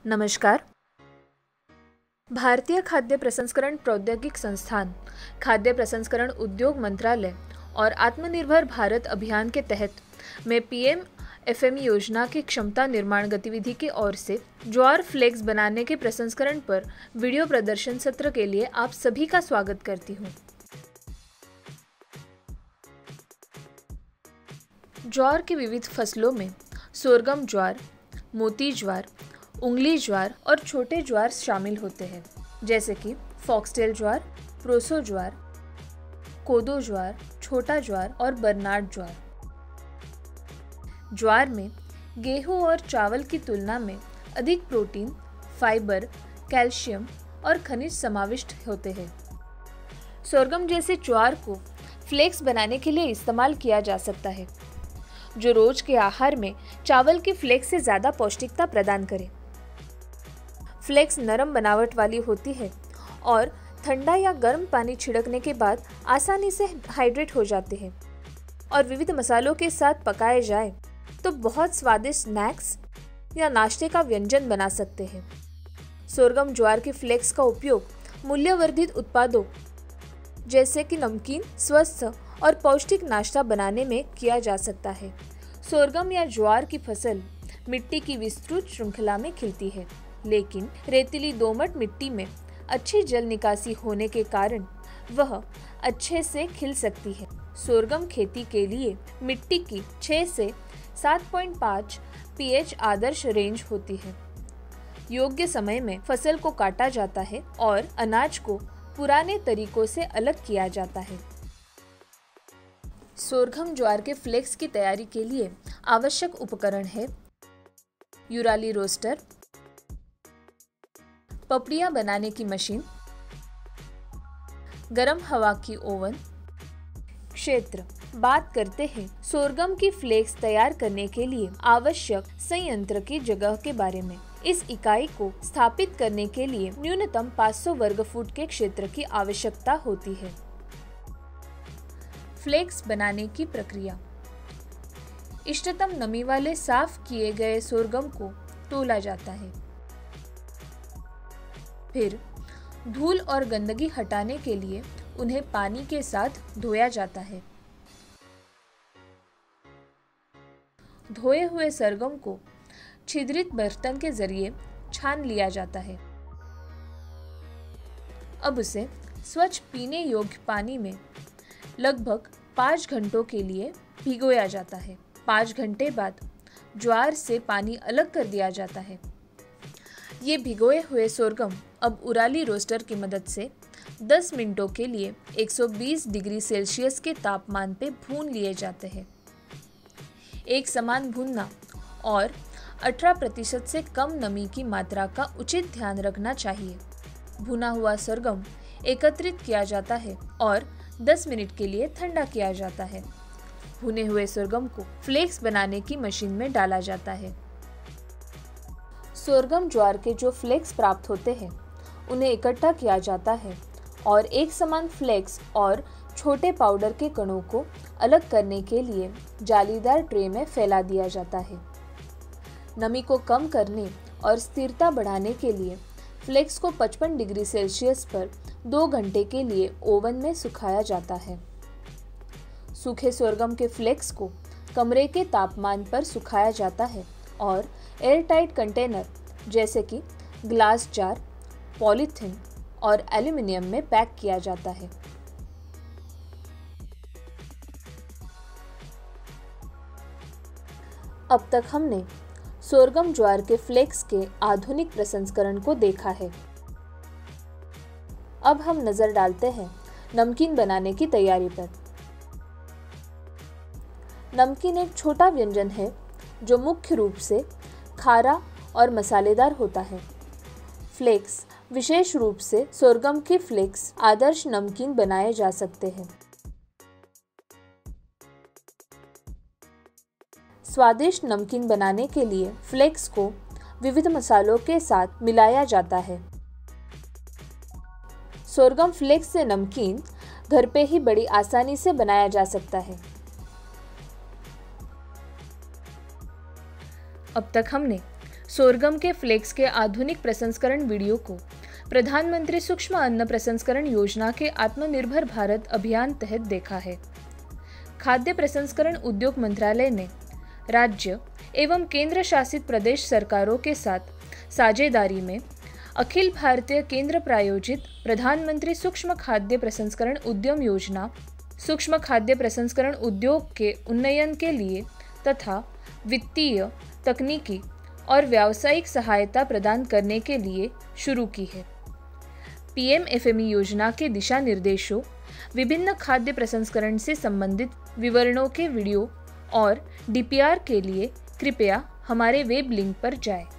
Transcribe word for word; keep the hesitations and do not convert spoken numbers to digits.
नमस्कार। भारतीय खाद्य प्रसंस्करण प्रौद्योगिक संस्थान, खाद्य प्रसंस्करण उद्योग मंत्रालय और आत्मनिर्भर भारत अभियान के तहत में पीएम एफएमई योजना की क्षमता निर्माण गतिविधि की ओर से ज्वार फ्लेक्स बनाने के प्रसंस्करण पर वीडियो प्रदर्शन सत्र के लिए आप सभी का स्वागत करती हूँ। ज्वार की विविध फसलों में सोरगम ज्वार, मोती ज्वार, उंगली ज्वार और छोटे ज्वार शामिल होते हैं, जैसे कि फॉक्सटेल ज्वार, प्रोसो ज्वार, कोदो ज्वार, छोटा ज्वार और बर्नार्ड ज्वार। ज्वार में गेहूं और चावल की तुलना में अधिक प्रोटीन, फाइबर, कैल्शियम और खनिज समाविष्ट होते हैं। सोरगम जैसे ज्वार को फ्लेक्स बनाने के लिए इस्तेमाल किया जा सकता है, जो रोज के आहार में चावल के फ्लेक्स से ज़्यादा पौष्टिकता प्रदान करे। फ्लेक्स नरम बनावट वाली होती है और ठंडा या गर्म पानी छिड़कने के बाद आसानी से हाइड्रेट हो जाते हैं और विविध मसालों के साथ पकाए जाए तो बहुत स्वादिष्ट स्नैक्स या नाश्ते का व्यंजन बना सकते हैं। सोरगम ज्वार के फ्लेक्स का उपयोग मूल्यवर्धित उत्पादों जैसे कि नमकीन, स्वस्थ और पौष्टिक नाश्ता बनाने में किया जा सकता है। सोरगम या ज्वार की फसल मिट्टी की विस्तृत श्रृंखला में खिलती है, लेकिन रेतीली दोमट मिट्टी में अच्छी जल निकासी होने के कारण वह अच्छे से खिल सकती है। सोरगम खेती के लिए मिट्टी की छह से सात पॉइंट पाँच पीएच आदर्श रेंज होती है। योग्य समय में फसल को काटा जाता है और अनाज को पुराने तरीकों से अलग किया जाता है। सोरगम ज्वार के फ्लेक्स की तैयारी के लिए आवश्यक उपकरण है यूराली रोस्टर, पपड़ियाँ बनाने की मशीन, गरम हवा की ओवन। क्षेत्र बात करते हैं सोरगम की फ्लेक्स तैयार करने के लिए आवश्यक संयंत्र की जगह के बारे में। इस इकाई को स्थापित करने के लिए न्यूनतम पाँच सौ वर्ग फुट के क्षेत्र की आवश्यकता होती है। फ्लेक्स बनाने की प्रक्रिया। इष्टतम नमी वाले साफ किए गए सोरगम को तौला जाता है। फिर धूल और गंदगी हटाने के लिए उन्हें पानी के साथ धोया जाता है। धोए हुए सरगम को छिद्रित बर्तन के जरिए छान लिया जाता है। अब उसे स्वच्छ पीने योग्य पानी में लगभग पाँच घंटों के लिए भिगोया जाता है। पाँच घंटे बाद ज्वार से पानी अलग कर दिया जाता है। ये भिगोए हुए सोरगम अब उराली रोस्टर की मदद से दस मिनटों के लिए एक सौ बीस डिग्री सेल्सियस के तापमान पे भून लिए जाते हैं। एक समान भूनना और अठारह प्रतिशत से कम नमी की मात्रा का उचित ध्यान रखना चाहिए। भुना हुआ सोरगम एकत्रित किया जाता है और दस मिनट के लिए ठंडा किया जाता है। भुने हुए सोरगम को फ्लेक्स बनाने की मशीन में डाला जाता है। सोरगम ज्वार के जो फ्लेक्स प्राप्त होते हैं उन्हें इकट्ठा किया जाता है और एक समान फ्लेक्स और छोटे पाउडर के कणों को अलग करने के लिए जालीदार ट्रे में फैला दिया जाता है। नमी को कम करने और स्थिरता बढ़ाने के लिए फ्लेक्स को पचपन डिग्री सेल्सियस पर दो घंटे के लिए ओवन में सुखाया जाता है। सूखे सोरगम के फ्लेक्स को कमरे के तापमान पर सुखाया जाता है और एयरटाइट कंटेनर जैसे कि ग्लास जार, पॉलीथिन और एल्यूमिनियम में पैक किया जाता है। अब तक हमने सोरगम ज्वार के फ्लेक्स के आधुनिक प्रसंस्करण को देखा है। अब हम नजर डालते हैं नमकीन बनाने की तैयारी पर। नमकीन एक छोटा व्यंजन है जो मुख्य रूप से खारा और मसालेदार होता है। फ्लेक्स विशेष रूप से सोरगम के फ्लेक्स आदर्श नमकीन बनाए जा सकते हैं। स्वादिष्ट नमकीन बनाने के लिए फ्लेक्स को विविध मसालों के साथ मिलाया जाता है। सोरगम फ्लेक्स से नमकीन घर पे ही बड़ी आसानी से बनाया जा सकता है। अब तक हमने सोरगम के फ्लेक्स के आधुनिक प्रसंस्करण वीडियो को प्रधानमंत्री सूक्ष्म अन्न प्रसंस्करण योजना के आत्मनिर्भर भारत अभियान तहत देखा है। खाद्य प्रसंस्करण उद्योग मंत्रालय ने राज्य एवं केंद्र शासित प्रदेश सरकारों के साथ साझेदारी में अखिल भारतीय केंद्र प्रायोजित प्रधानमंत्री सूक्ष्म खाद्य प्रसंस्करण उद्यम योजना सूक्ष्म खाद्य प्रसंस्करण उद्योग के उन्नयन के लिए तथा वित्तीय, तकनीकी और व्यावसायिक सहायता प्रदान करने के लिए शुरू की है। पीएम एफएमई योजना के दिशा निर्देशों, विभिन्न खाद्य प्रसंस्करण से संबंधित विवरणों के वीडियो और डीपीआर के लिए कृपया हमारे वेब लिंक पर जाएं।